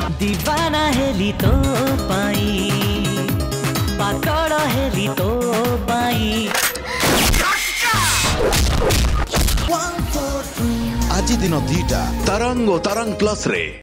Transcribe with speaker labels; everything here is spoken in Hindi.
Speaker 1: दीवाना हेली तो पाई पाकड़ हेली तो पाई
Speaker 2: आज दिन 2टा तरंग और तरंग प्लस रे।